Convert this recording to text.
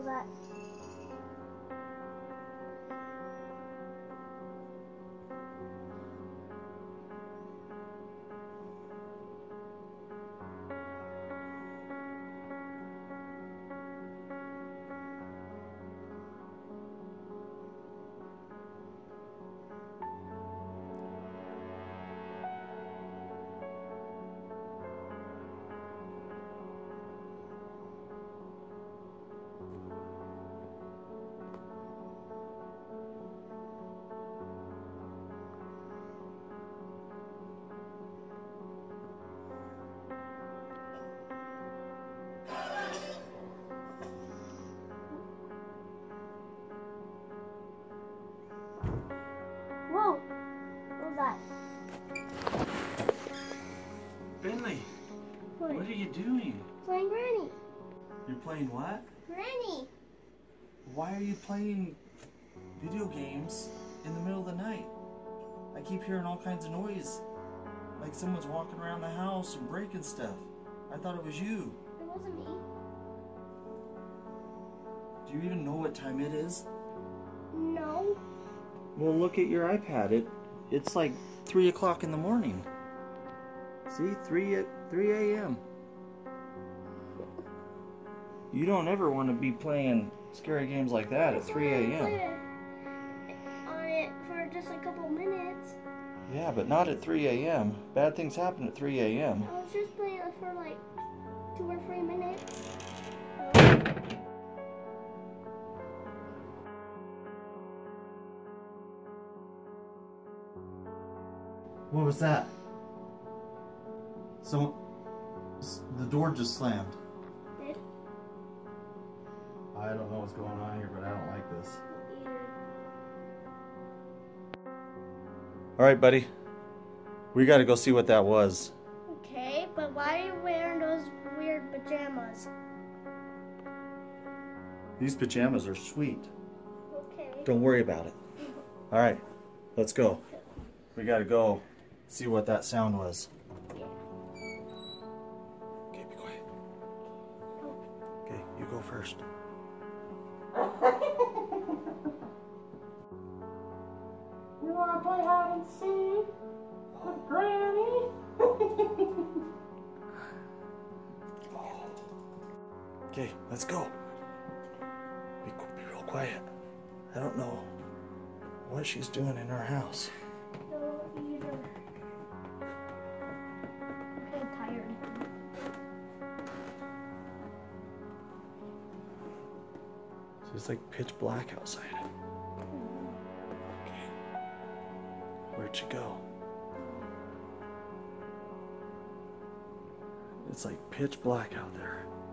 was that? Whoa! What was that? Bentley, what are you doing? Playing Granny. You're playing what? Granny. Why are you playing video games in the middle of the night? I keep hearing all kinds of noise. Like someone's walking around the house and breaking stuff. I thought it was you. It wasn't me. Do you even know what time it is? No. Well, look at your iPad. It's like 3 o'clock in the morning. See, 3 a.m. You don't ever want to be playing scary games like that at 3 a.m. On it for just a couple minutes. Yeah, but not at 3 a.m. Bad things happen at 3 a.m. I was just playing it for like 2 or 3 minutes. What was that? So, the door just slammed. Did? I don't know what's going on here, but I don't like this. All right, buddy. We got to go see what that was. Okay, but why are you wearing those weird pajamas? These pajamas are sweet. Okay. Don't worry about it. All right, let's go. We got to go see what that sound was. Yeah. Okay, be quiet. Okay, you go first. You want to play hide and seek with Granny? Okay, let's go. Be real quiet. I don't know what she's doing in her house. No, either. I'm kind of tired. It's like pitch black outside. Okay. Where'd she go? It's like pitch black out there.